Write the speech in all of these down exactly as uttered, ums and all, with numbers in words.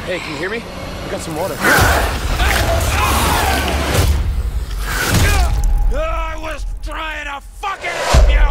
Hey, can you hear me? I got some water. I was trying to fucking help you!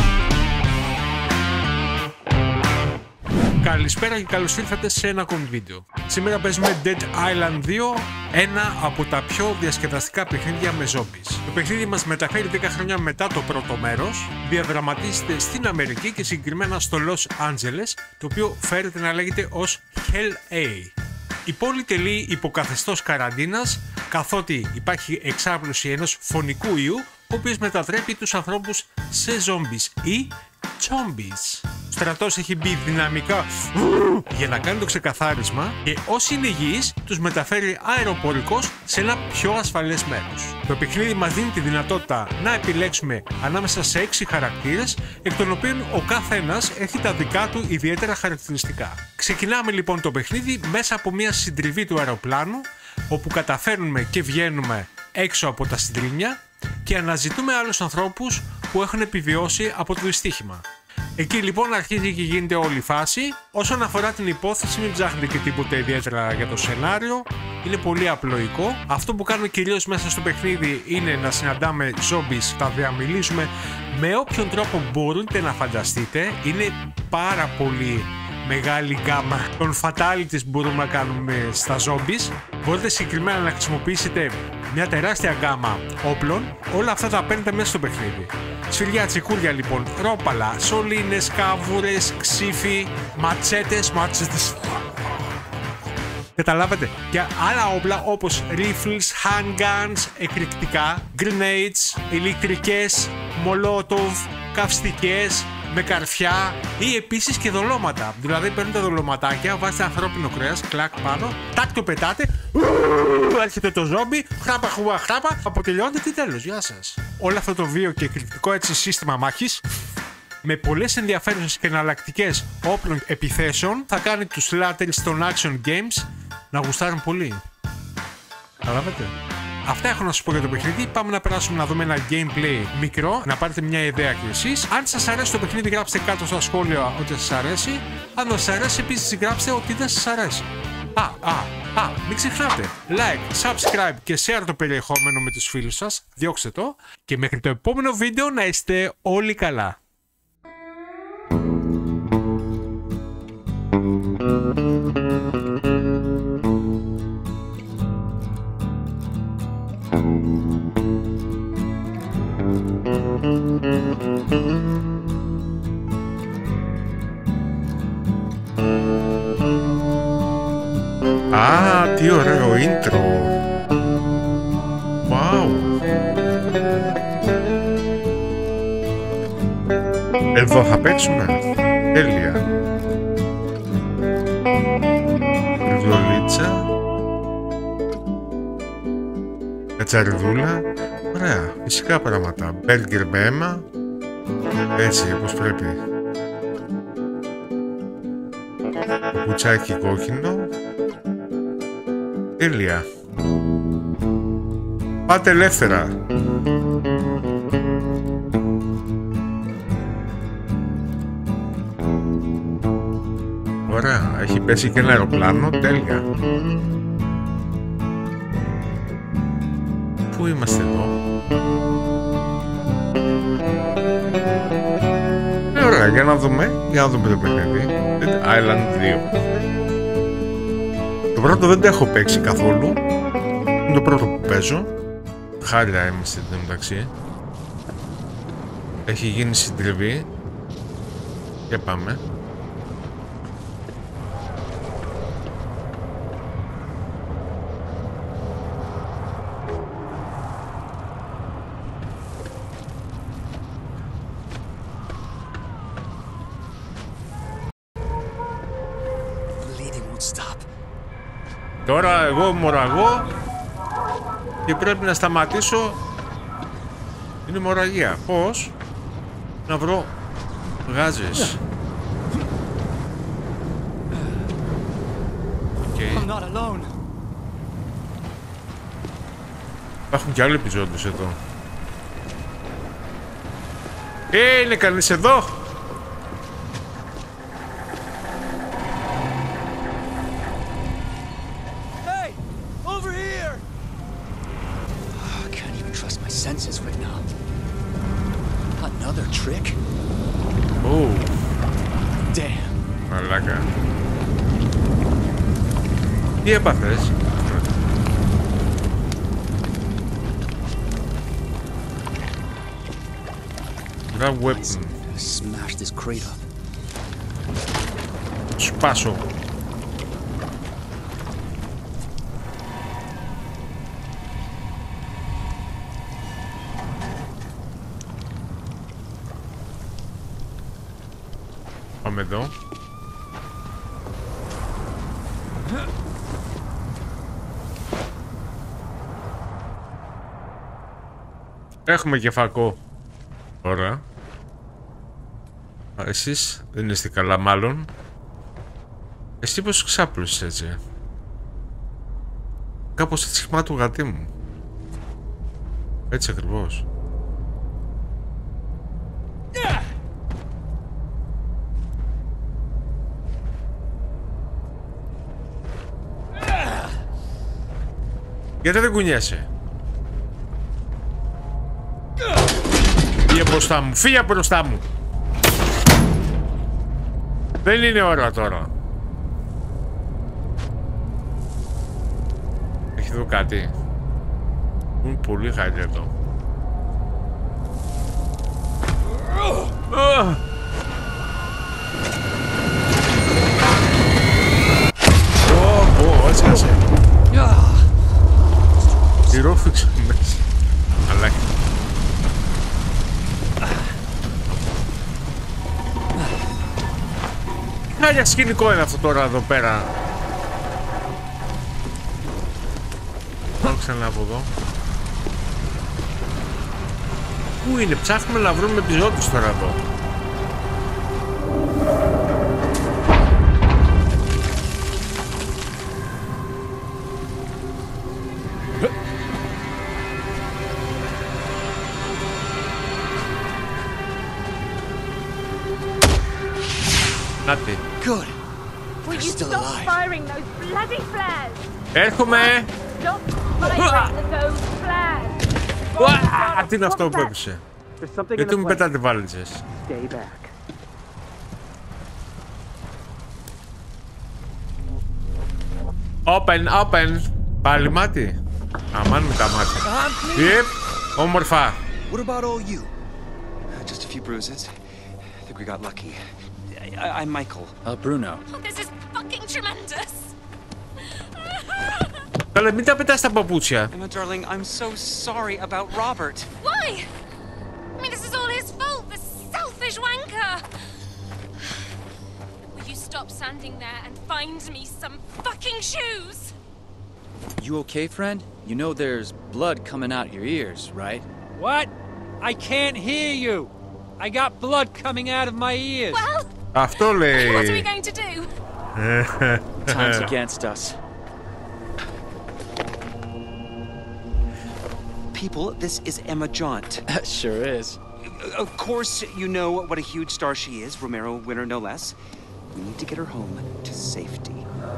Καλησπέρα και καλώς ήρθατε σε ένα ακόμη βίντεο. Σήμερα παίζουμε Dead Island δύο, ένα από τα πιο διασκεδαστικά παιχνίδια με zombies. Το παιχνίδι μας μεταφέρει δέκα χρόνια μετά το πρώτο μέρος, διαδραματίζεται στην Αμερική και συγκεκριμένα στο Los Angeles, το οποίο φέρεται να λέγεται ως Hell A. Η πόλη τελεί υποκαθεστώς καραντίνας, καθότι υπάρχει εξάπλωση ενός φωνικού ιού, ο οποίος μετατρέπει τους ανθρώπους σε zombies ή zombies. Ο στρατός έχει μπει δυναμικά για να κάνει το ξεκαθάρισμα και όσοι είναι υγιείς τους μεταφέρει αεροπορικώς σε ένα πιο ασφαλές μέρος. Το παιχνίδι μας δίνει τη δυνατότητα να επιλέξουμε ανάμεσα σε έξι χαρακτήρες, εκ των οποίων ο κάθε ένας έχει τα δικά του ιδιαίτερα χαρακτηριστικά. Ξεκινάμε λοιπόν το παιχνίδι μέσα από μια συντριβή του αεροπλάνου, όπου καταφέρνουμε και βγαίνουμε έξω από τα συντρίμια και αναζητούμε άλλους ανθρώπους που έχουν επιβιώσει από το δυστύχημα. Εκεί λοιπόν αρχίζει και γίνεται όλη η φάση. Όσον αφορά την υπόθεση, μην ψάχνετε και τίποτα ιδιαίτερα για το σενάριο. Είναι πολύ απλοϊκό. Αυτό που κάνουμε κυρίως μέσα στο παιχνίδι είναι να συναντάμε zombies, τα διαμιλίζουμε με όποιον τρόπο μπορείτε να φανταστείτε. Είναι πάρα πολύ μεγάλη γκάμα των fatalities που μπορούμε να κάνουμε στα zombies. Μπορείτε συγκεκριμένα να χρησιμοποιήσετε μια τεράστια γκάμα όπλων. Όλα αυτά τα παίρνετε μέσα στο παιχνίδι. Σφυριά, τσικούρια λοιπόν, ρόπαλα, σωλήνες, καβούρες, ξύφοι, ματσέτες, ματσέτες. Καταλάβατε. Και άλλα όπλα όπως rifles, handguns, εκρηκτικά, grenades, ηλεκτρικές, molotov, καυστικές, με καρφιά ή επίσης και δολώματα. Δηλαδή παίρνετε δολωματάκια, βάζετε ανθρώπινο κρέας, κλακ πάνω, τάκ το πετάτε, έρχεται το ζόμπι, χράπα χουβα χράπα, αποτελειώνεται και τέλος. Γεια σας. Όλο αυτό το βίο και εκρηκτικό έτσι σύστημα μάχης, με πολλές ενδιαφέρουσες και εναλλακτικές όπλων επιθέσεων, θα κάνει τους λάτρεις των action games να γουστάρουν πολύ. Καταλάβατε. Αυτά έχω να σας πω για το παιχνίδι. Πάμε να περάσουμε να δούμε ένα gameplay μικρό, να πάρετε μια ιδέα κι εσείς. Αν σας αρέσει το παιχνίδι, γράψτε κάτω στα σχόλια ότι σας αρέσει. Αν δεν σας αρέσει, επίσης γράψτε ότι δεν σας αρέσει. Α, α, α, μην ξεχνάτε. Like, subscribe και share το περιεχόμενο με τους φίλους σας. Διώξτε το. Και μέχρι το επόμενο βίντεο να είστε όλοι καλά. Α, τι ωραίο intro. Wow. Εδώ θα παίξουμε. Τέλεια. Βιβλολίτσα. Κατσαριδούλα. Ωραία, φυσικά πράγματα. Μπέργκερ με αίμα. Έτσι, όπως πρέπει. Κουτσάκι κόκκινο. Τέλεια. Πάτε ελεύθερα. Ωραία, έχει πέσει και ένα αεροπλάνο. Τέλεια. Πού είμαστε εδώ? Ε, ωραία, για να δούμε. Για να δούμε το παιχνίδι. Dead Island δύο. Το πρώτο δεν το έχω παίξει καθόλου. Είναι το πρώτο που παίζω. Χάλια είμαστε εν τω μεταξύ. Έχει γίνει συντριβή. Και πάμε. Τώρα εγώ μοραγώ και πρέπει να σταματήσω την αιμορραγία. Πώς? Να βρω γάζες. Okay. Υπάρχουν και άλλοι επιζώντες εδώ. Ε, είναι κανείς εδώ? senses right now. Another trick? Ου, Damn. μαλάκα. Τι έπαθες? Grab weapon. Smash this crate up. Σπάσω. Πάμε εδώ. Έχουμε και φακό. Ωραία. Εσείς δεν είστε καλά μάλλον. Εσύ πως ξάπλωσες έτσι? Κάπως έτσι χυμά του γατί μου. Έτσι ακριβώς. Γιατί δεν κουνιέσαι? Φύγε μπροστά μου, φύγε μπροστά μου. Δεν είναι ώρα τώρα. Έχει εδώ κάτι. Είναι πολύ χάρη εδώ. Ω, ω, έσκασε. Τυρόφιξε μέσα. Αλλά... Χάλια σκηνικό είναι αυτό τώρα εδώ πέρα. Πάω ξανά από εδώ. Πού είναι, ψάχνουμε να βρούμε επιζώτες τώρα εδώ. Νάτι. Good. Will you still stop alive. firing those bloody flares? Έρχομαι! Stop firing those flares! Ουα! Τι είναι αυτό που έπεισε? There's something in Γιατί the μου place. πετάτε βάλιτσες? Stay back. Open, open! Πάλι μάτι. Αμάν με τα μάτια. Yep, όμορφα. What about all you? Just a few bruises. I think we got lucky. I, I'm Michael. Uh, Bruno. Oh, this is fucking tremendous! Καλά, μην τα πετάς τα παπούτσια. Emma, darling, I'm so sorry about Robert. Why? I mean, this is all his fault, the selfish wanker! Will you stop standing there and find me some fucking shoes? You okay, friend? You know there's blood coming out your ears, right? What? I can't hear you. I got blood coming out of my ears. Well, Αυτό what are we λέει. going to do? Time's against us. People, this is Emma Jaunt. Sure is. Of course, you know what a huge star she is, Romero winner no less. We need to get her home to safety.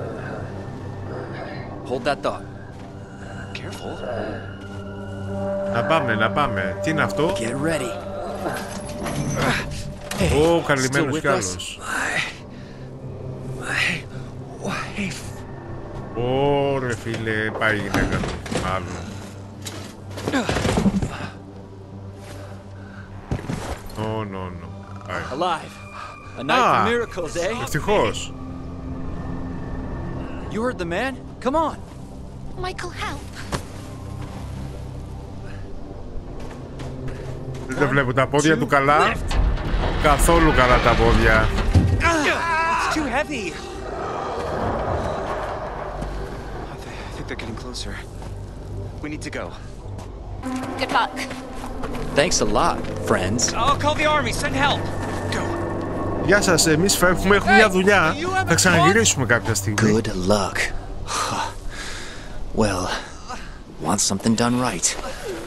Hold that thought. Careful. Να πάμε, να πάμε. Τι είναι αυτό? Get ready. Ω, Still καλυμμένος with κι us? άλλος. My wife. Ωρε φίλε, πάει η γυναίκα του. Μάλλον. Ω, νο, νο. Πάει. Alive. A night Ah. for miracles, eh? Ευτυχώς. You heard the man? Come on. Michael, help! Δεν τα βλέπω τα πόδια του καλά. Καθόλου καλά τα πόδια. It's too heavy. I th- I think they're getting closer. We need to go. Good luck. Thanks a lot, friends. I'll call the army. Send help. Go. Γεια σας, εμείς φεύγουμε, έχουμε μια δουλειά. Θα ξαναγυρίσουμε κάποια στιγμή. Good luck. Well, want something done right.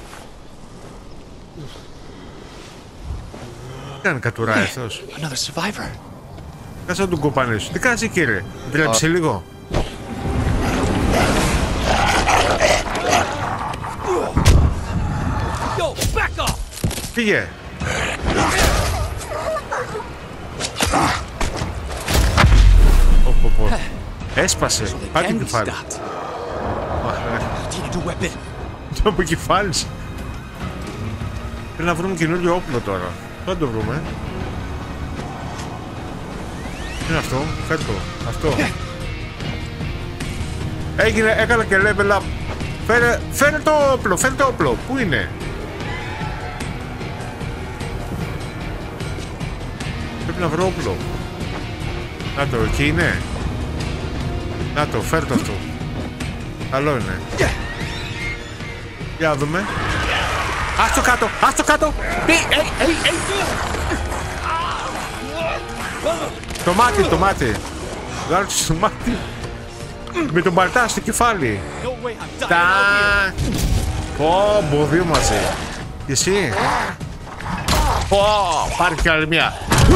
Τι κάνει κατουράει αυτός? Another survivor. Κάτσε να τον κοπανίσω. Τι κάνεις κύριε? Ντρέψε λίγο. Yo, Φύγε. Οποπο. Έσπασε. Πάει το κεφάλι. Το αποκεφάλισε. Πρέπει να βρούμε καινούριο όπλο τώρα. Θα το βρούμε. Τι είναι αυτό, φέρ το, αυτό. Έγινε, έκανα και level up. Φέρε, φέρε το όπλο, φέρε το όπλο. Πού είναι? Πρέπει να βρω όπλο. Να το, εκεί είναι. Να το, φέρ το αυτό. Καλό είναι. Για να δούμε. Ας το κάτω, ας το κάτω. Μπει, ει, ει, ει. Το μάτι, το μάτι. Βγάλω το μάτι. Με τον μπαλτά στο κεφάλι. Τα. Πω, πω, δύο μαζί. Και εσύ. Πω, πάρει κι άλλη μία.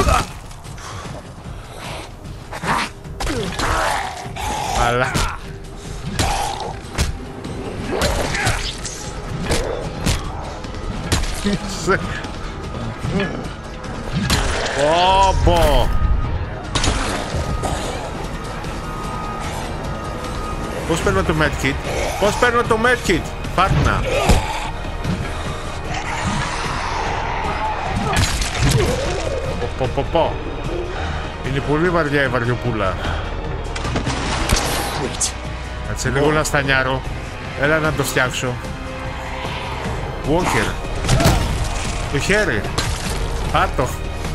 Αλλά. Πω, πω. Πώς παίρνω το medkit? Πώς παίρνω το medkit? Πάρτνα. Πω, πω, πω. Είναι πολύ βαριά η βαριοπούλα. Κάτσε λίγο να στανιάρω. Έλα να το φτιάξω. Walker. Το χέρι. Πάτω.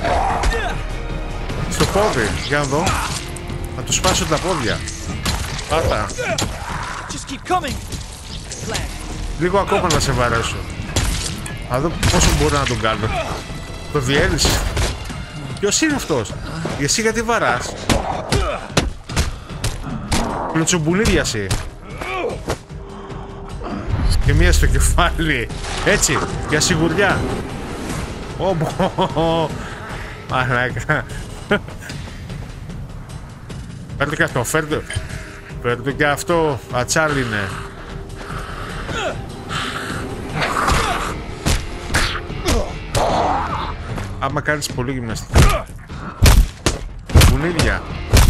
Στο πόδι. Για να δω. Να του σπάσω τα πόδια. Πάτα. Λίγο ακόμα να σε βαρέσω. Να δω πόσο μπορώ να τον κάνω. Το διέλυσε. Ποιος είναι αυτός? Εσύ γιατί βαράς? Κλωτσομπουλίδια εσύ. Και μία στο κεφάλι. Έτσι, για σιγουριά. Ω, μαλάκα. Φέρτε και αυτό, φέρτε. Φέρτε και αυτό, ατσάλι είναι. Άμα κάνεις πολύ γυμναστική. Μπουνίδια.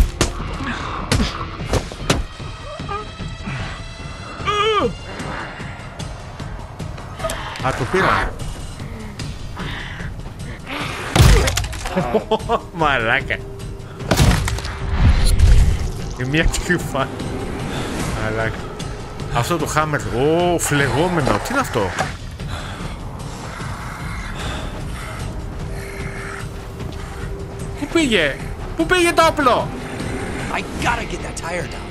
Α, το πήρα. Μαλάκα. Και μια κρυφά. Μαλάκα. Αυτό το χάμερ. Ω, φλεγόμενο. Τι είναι αυτό? Πού πήγε? Πού πήγε το όπλο? I gotta get that tire down.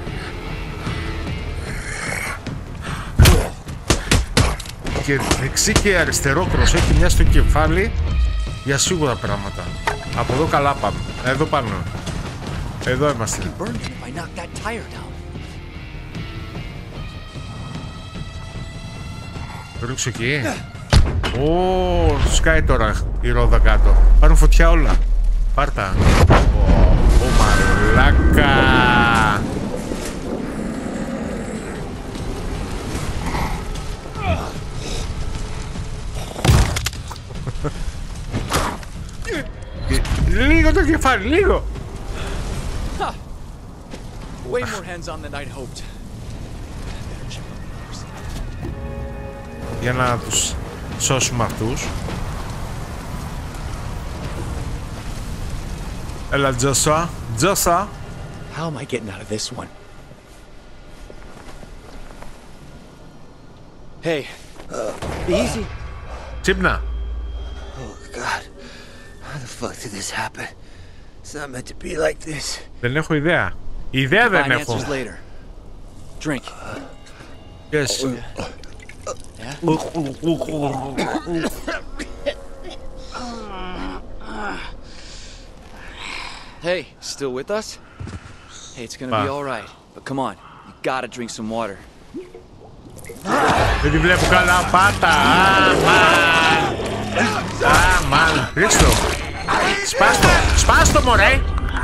Και δεξί και αριστερό κρος έχει μια στο κεφάλι για σίγουρα πράγματα. Από εδώ καλά πάμε. Εδώ πάνω. Εδώ είμαστε. Το ρίξω εκεί. Ω, σκάει τώρα η ρόδα κάτω. Πάρουν φωτιά όλα. Πάρτα. Ω, μαλάκα. Λίγο το κεφάλι, λίγο. Way more hands-on than I'd hoped. Για να τους σώσουμε αυτούς. Έλα, Τζόσουα. Τζόσουα. How am I getting out of this one? Hey, uh, easy. Τσίπνα. Oh God, how the fuck did this happen? It's not meant to be like this. Δεν έχω ιδέα. Ιδέα δεν έχω. Drink. Yes. Hey, still with us? Hey, it's gonna be all right. But come on, you gotta drink some water. Δεν τη βλέπω καλά, πάτα. Αμάν. Ρίξτε το. Σπάστο. Σπάστο, μωρέ.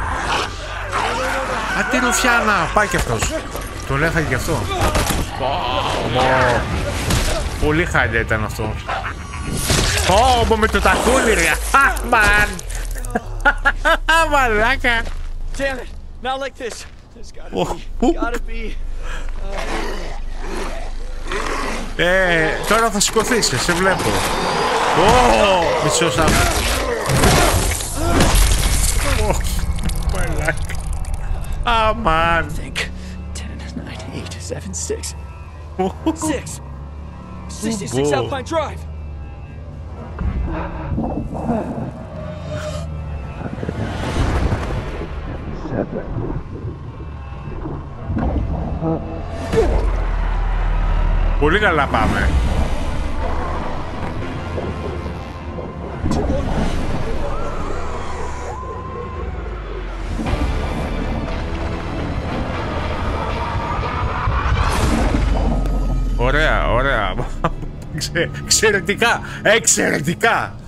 Α, τι ρουφιάνα. Πάει κι αυτός. Τον έφαγε κι αυτό. Πολύ χάλια ήταν αυτό. Ω, με το τακούνι ρε. Αμάν. Μαλάκα. Damn it! Not like this. There's gotta be. Gotta be. Ε, τώρα θα σηκωθείς, σε βλέπω. Ω, μισός άνθρωπος. Μαλάκα. Αμάν. Think. ten, nine, eight, seven, six. Six. sixty-six Alpine Drive. Πολύ καλά πάμε. Ωραία, ωραία. Ξε, εξαιρετικά, εξαιρετικά.